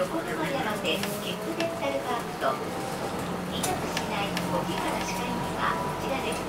横浜山手キッズデンタルパークと2着しない荻原歯科医院はこちらです。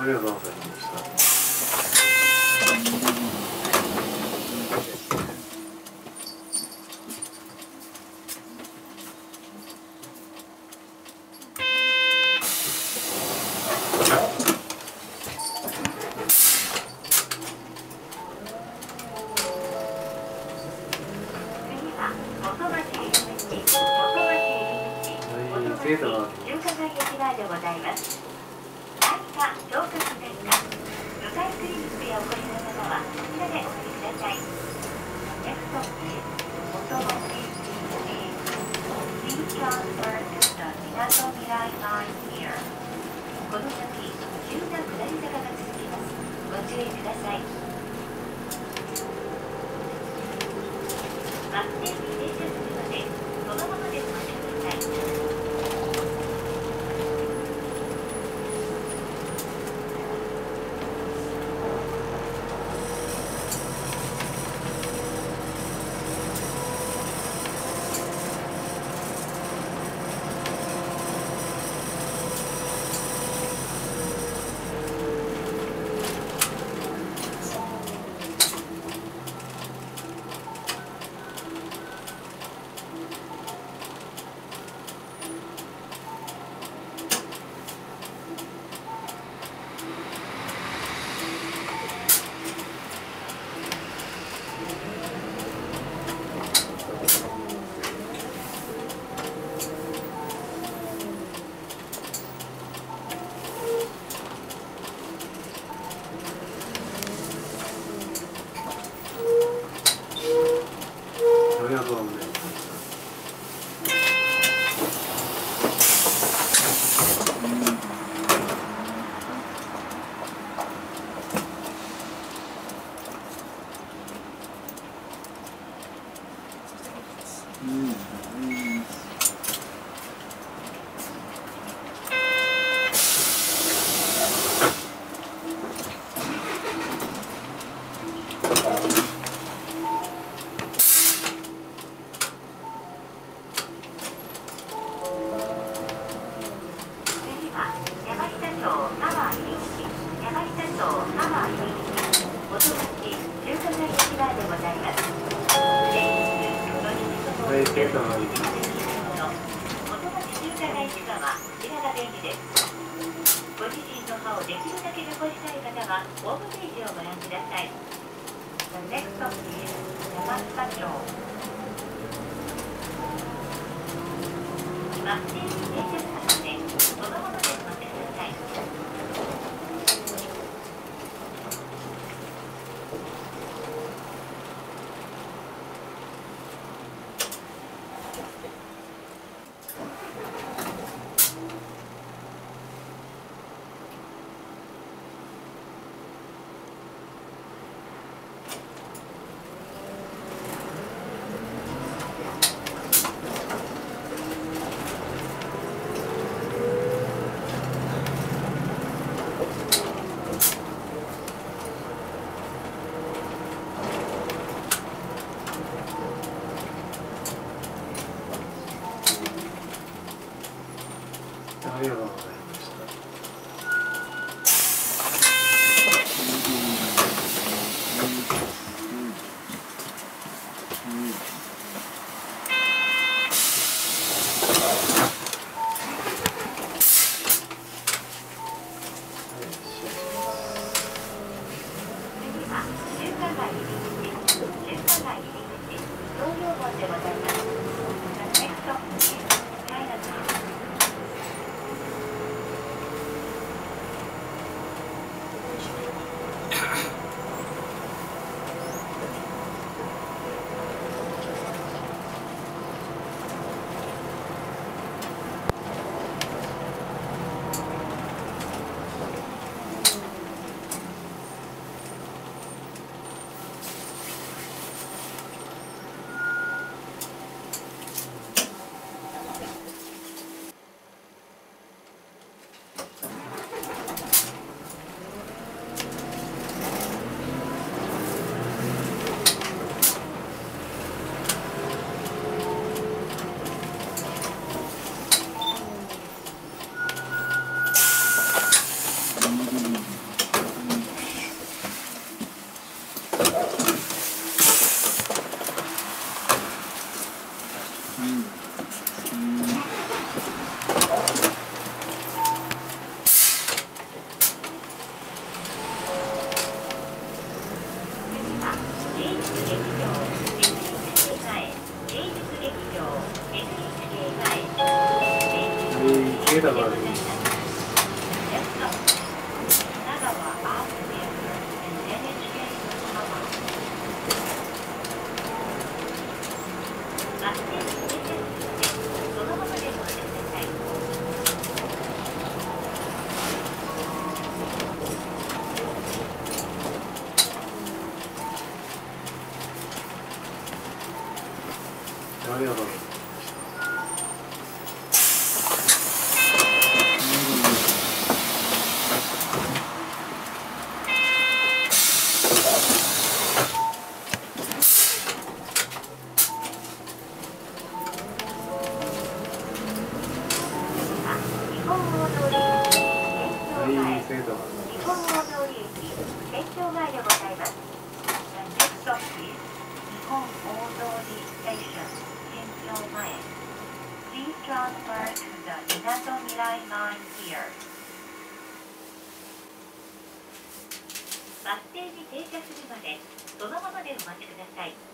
ありがとうございました。 この先、急な下り坂が続きます。ご注意ください。バス停に停車するまで、そのままでお待ちください。 ありがとうございます。 池田がある。ありがとうございます。バス停に停車するまでそのままでお待ちください。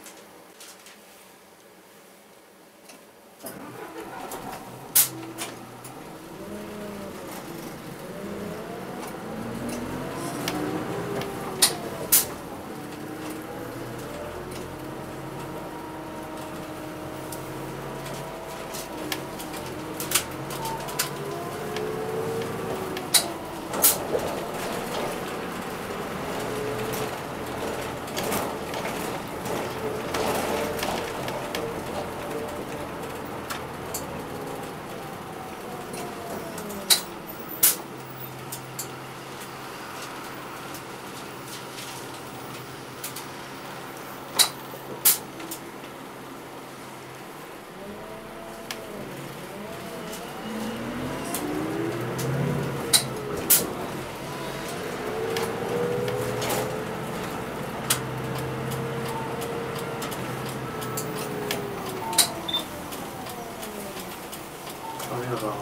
ありがとうございます。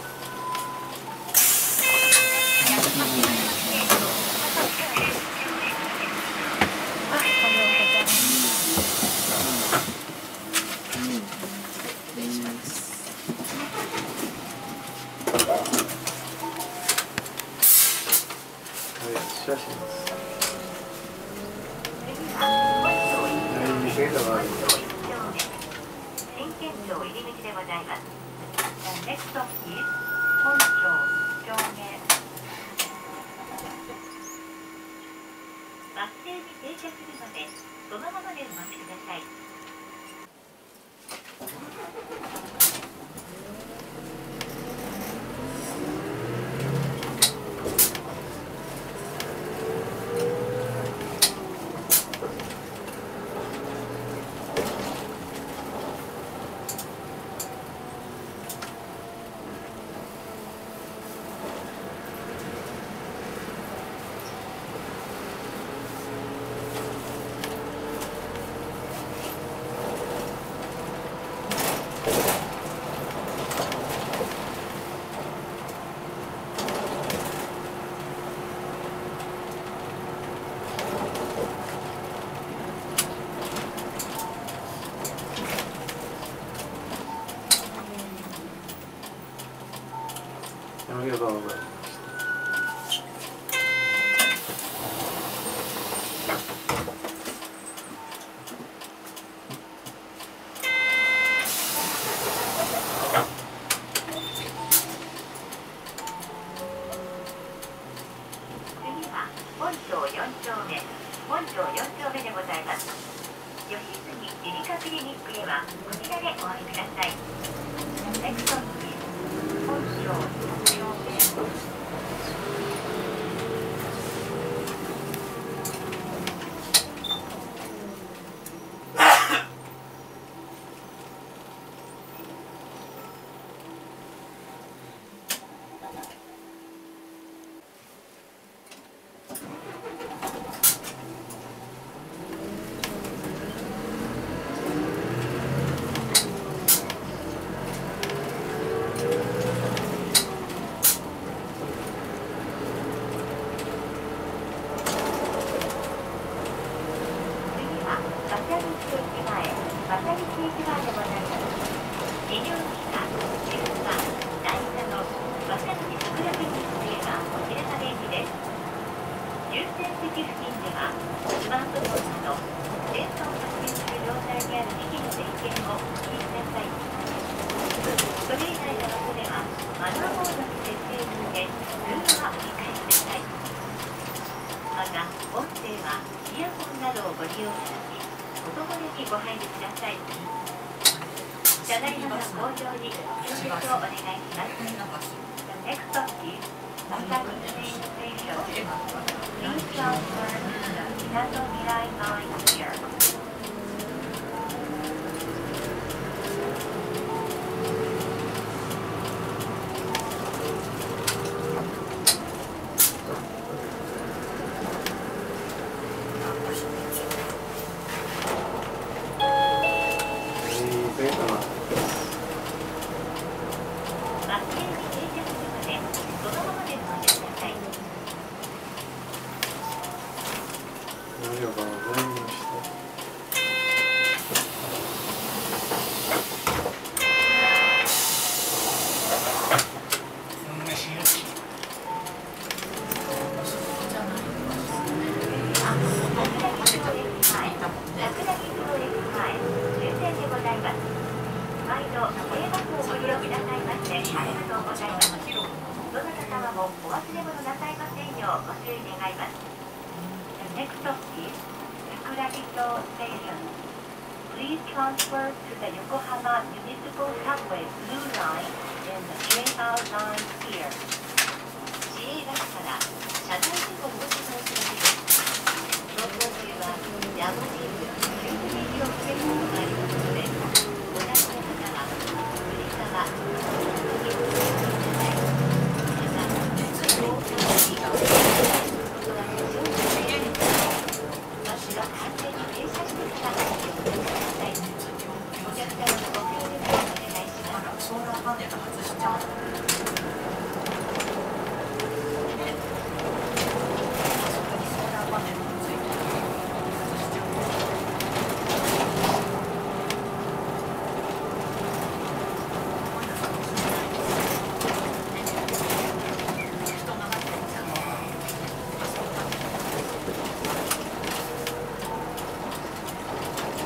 写真です。池田がある。 新県庁入り口でございます。Next stop is 本町1丁目。バス停に停車するのでそのままでお待ちください。 ありがとうございます。 次は本町4丁目。本町4丁目でございます。吉杉耳鼻科クリニックへはこちらでお降りください。Next stop is 本町4丁目。 医療機関、中華、大佐の若槻桜木についはお知らされ駅です。優先席付近ではスマートフォンなど電波を発信する状態にある機器の電源をお切りください。それ以外の場所ではマナーモードに設定にて通話はお控えください。また音声はイヤホンなどをご利用いただき音漏れにご配慮ください。車内の向上に協力をお願いします。The next stop is Nakani Train Station. Please transfer the Minato Mirai Line here. お忘れ物なさいませんようご注意願います。The next stop is Sakuragito Station. Please transfer to the Yokohama Municipal Subway Blue Line and the J-R Line here. 市営バスから車内事故防止のお知らせです。走行中はやむに急ブレーキをかけることがありますので、ご覧の方は振り幅、右にお進みください。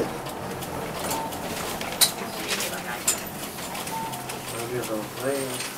ありがとうございます。